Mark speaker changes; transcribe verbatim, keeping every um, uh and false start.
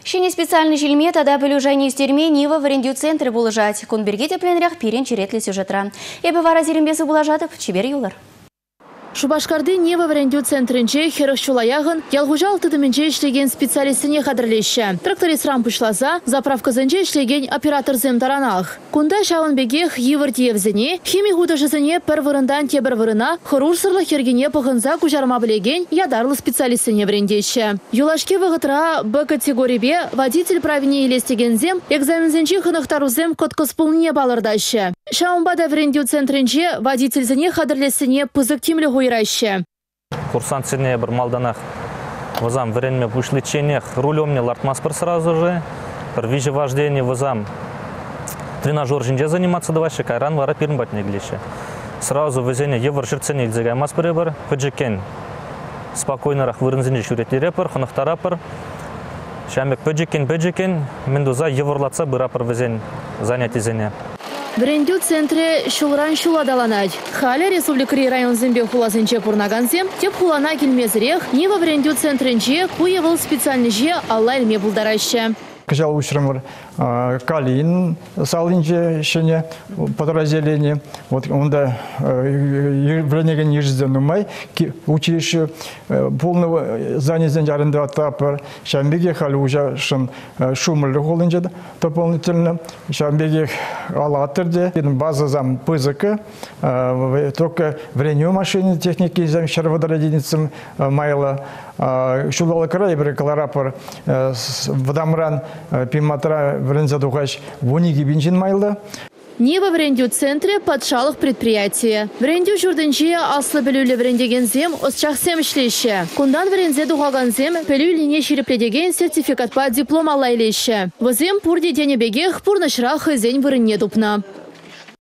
Speaker 1: Шене специальный жилме тада пылюжайне истерме Нива в арендию центре булыжать. Кунбергете пленрях пирен черетли сюжетра. Эбі вара зерембесі булажатып, чебер юлар.
Speaker 2: Шубашкарды Нева в арендию центрінче херых чулаягын ялгужал тыдымінче ішлеген специалистіне қадырлеші. Тракторист рампушлаза, заправка зінче ішлеген оператор зем таранах. Кунда шауын бегех евір диевзіне, хими худашызіне пір вырындан тебір вырына, хырурсырлы хергене пығынза кужарма білеген ядарлы специалистіне врендеші. Юлашке вғытра Б категорибе водитель правине елестеген зем, экзамензінче хынықтару зем коткоспылне балырдашы. Шаунбада в арендию центрінче водитель зіне қадырлесіне пызык темлі гойраще.
Speaker 3: Курсант сильнее бір малданах. Вазам время вышличениях рулем не лартмаспор сразу же. При виже вождении вазам тренажер жинже заниматься давайши кайран вара пирнбат не глище. Сразу везение евр жерцене илзегай маспоры бар. Пыджекен спокойно рах вырынзинже шуретли репер, хонахтарапер. Шамек пыджекен пыджекен мендуза еврлаца бырапер везен занятий зене.
Speaker 2: В арендию центре шулран шуладаланать. Халя республикари район зембе хулазынче пурнаганзем, теп хулана кельмезрех, не в арендию центренче куевал специальный же алла илме булдараще.
Speaker 4: Кжал учремер Калин салинче шене подразделение. Вот он да вренеген ежедневный май училище полного занятия арендатора Шамбеге хали уже шин шумер холинче дополнительно Шамбеге алатерде база зам ПЗК только вреню машины техники зам шарводородиницам майла шулала край брекаларапор вдамран пиматра врензадухаш вониги бензин майла.
Speaker 2: Нева в арендию центре подшалых предприятия. В арендию журденче аслы белюлі врендеген зем осчахсем ишлеше. Кундан врензе духаган зем пелюліне шерепледеген сертификат по диплом алайлеше. Возем пурди дене бегех пурнышрах зень вырынне тупна.